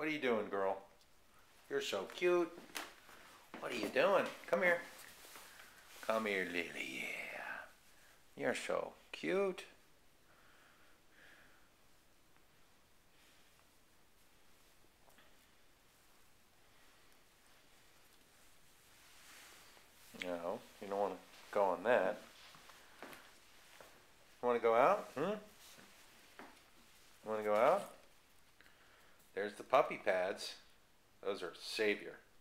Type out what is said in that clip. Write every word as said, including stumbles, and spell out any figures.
What are you doing, girl? You're so cute. What are you doing? Come here. Come here, Lily. Yeah. You're so cute. No, you don't want to go on that. You want to go out? Hmm? You want to go out? There's the puppy pads. Those are savior.